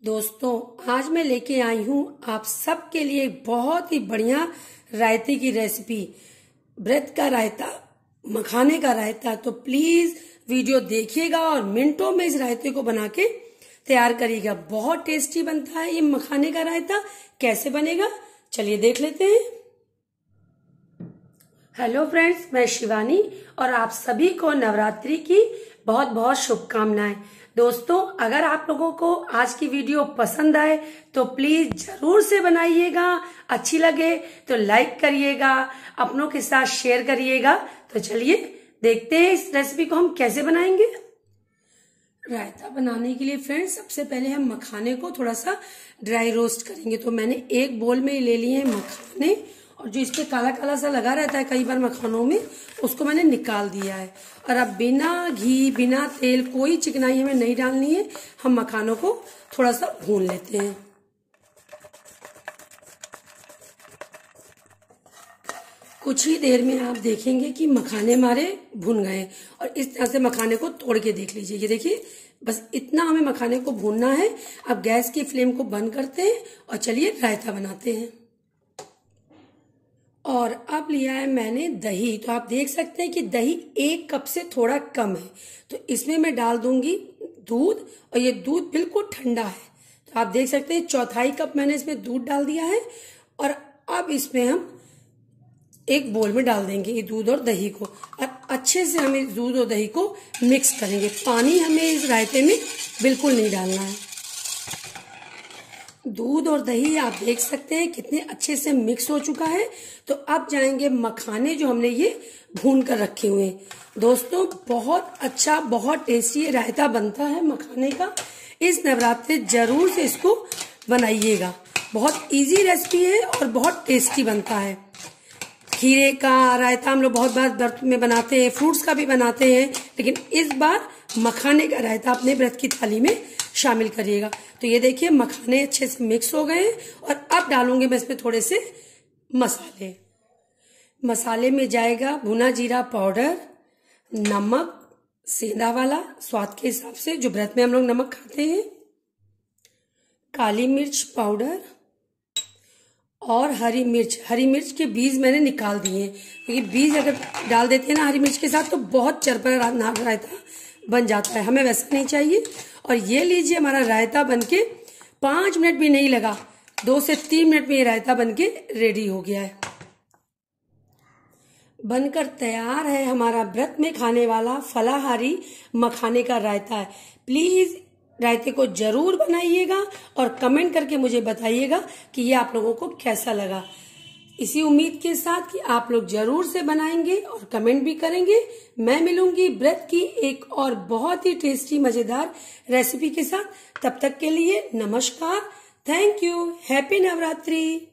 दोस्तों, आज मैं लेके आई हूँ आप सबके लिए बहुत ही बढ़िया रायते की रेसिपी। व्रत का रायता, मखाने का रायता। तो प्लीज वीडियो देखिएगा और मिनटों में इस रायते को बना के तैयार करिएगा। बहुत टेस्टी बनता है ये मखाने का रायता। कैसे बनेगा चलिए देख लेते हैं। हेलो फ्रेंड्स, मैं शिवानी और आप सभी को नवरात्रि की बहुत बहुत शुभकामनाएं। दोस्तों, अगर आप लोगों को आज की वीडियो पसंद आए तो प्लीज जरूर से बनाइएगा। अच्छी लगे तो लाइक करिएगा, अपनों के साथ शेयर करिएगा। तो चलिए देखते हैं इस रेसिपी को हम कैसे बनाएंगे। रायता बनाने के लिए फ्रेंड्स, सबसे पहले हम मखाने को थोड़ा सा ड्राई रोस्ट करेंगे। तो मैंने एक बोल में ले लिए हैं मखाने, और जो इस पे काला काला सा लगा रहता है कई बार मखानों में, उसको मैंने निकाल दिया है। और अब बिना घी बिना तेल, कोई चिकनाई हमें नहीं डालनी है। हम मखानों को थोड़ा सा भून लेते हैं। कुछ ही देर में आप देखेंगे कि मखाने हमारे भुन गए। और इस तरह से मखाने को तोड़ के देख लीजिए। ये देखिए, बस इतना हमें मखाने को भूनना है। अब गैस की फ्लेम को बंद करते हैं और चलिए रायता बनाते हैं। और अब लिया है मैंने दही। तो आप देख सकते हैं कि दही 1 कप से थोड़ा कम है। तो इसमें मैं डाल दूंगी दूध, और ये दूध बिल्कुल ठंडा है। तो आप देख सकते हैं 1/4 कप मैंने इसमें दूध डाल दिया है। और अब इसमें हम एक बोल में डाल देंगे ये दूध और दही को, और अच्छे से हम इस दूध और दही को मिक्स करेंगे। पानी हमें इस रायते में बिल्कुल नहीं डालना है। दूध और दही आप देख सकते हैं कितने अच्छे से मिक्स हो चुका है। तो अब जाएंगे मखाने जो हमने ये भून कर रखे हुए हैं। दोस्तों, बहुत अच्छा, बहुत टेस्टी रायता बनता है मखाने का। इस नवरात्रि जरूर से इसको बनाइएगा। बहुत इजी रेसिपी है और बहुत टेस्टी बनता है। खीरे का रायता हम लोग बहुत बार व्रत में बनाते हैं, फ्रूट्स का भी बनाते हैं, लेकिन इस बार मखाने का रायता अपने व्रत की थाली में शामिल करिएगा। तो ये देखिए मखाने अच्छे से मिक्स हो गए। और अब डालूंगी मैं इसमें थोड़े से मसाले। मसाले में जाएगा भुना जीरा पाउडर, नमक सेंधा वाला स्वाद के हिसाब से, जो व्रत में हम लोग नमक खाते हैं, काली मिर्च पाउडर और हरी मिर्च। हरी मिर्च के बीज मैंने निकाल दिए, क्योंकि बीज अगर डाल देते हैं ना हरी मिर्च के साथ तो बहुत चरपरा रायता बन जाता है। हमें वैसा नहीं चाहिए। और ये लीजिए, हमारा रायता बनके 5 मिनट भी नहीं लगा, 2 से 3 मिनट में ये रायता बनके रेडी हो गया है। बनकर तैयार है हमारा व्रत में खाने वाला फलाहारी मखाने का रायता है। प्लीज रायते को जरूर बनाइएगा और कमेंट करके मुझे बताइएगा कि ये आप लोगों को कैसा लगा। इसी उम्मीद के साथ कि आप लोग जरूर से बनाएंगे और कमेंट भी करेंगे। मैं मिलूंगी व्रत की एक और बहुत ही टेस्टी मजेदार रेसिपी के साथ। तब तक के लिए नमस्कार, थैंक यू, हैप्पी नवरात्रि।